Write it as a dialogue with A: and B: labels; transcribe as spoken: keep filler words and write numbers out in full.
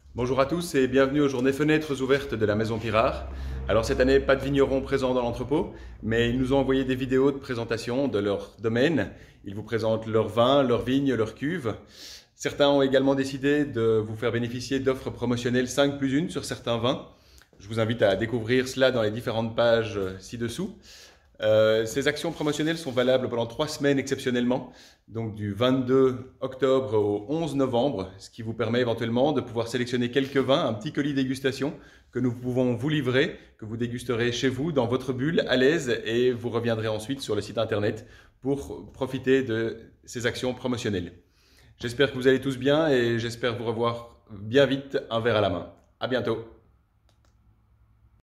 A: Bonjour à tous et bienvenue aux journées fenêtres ouvertes de la Maison Pirard. Alors cette année, pas de vignerons présents dans l'entrepôt, mais ils nous ont envoyé des vidéos de présentation de leur domaine. Ils vous présentent leurs vins, leurs vignes, leurs cuves. Certains ont également décidé de vous faire bénéficier d'offres promotionnelles cinq plus un sur certains vins. Je vous invite à découvrir cela dans les différentes pages ci-dessous. Euh, ces actions promotionnelles sont valables pendant trois semaines exceptionnellement, donc du vingt-deux octobre au onze novembre, ce qui vous permet éventuellement de pouvoir sélectionner quelques vins, un petit colis dégustation que nous pouvons vous livrer, que vous dégusterez chez vous, dans votre bulle, à l'aise, et vous reviendrez ensuite sur le site internet pour profiter de ces actions promotionnelles. J'espère que vous allez tous bien et j'espère vous revoir bien vite un verre à la main. À bientôt.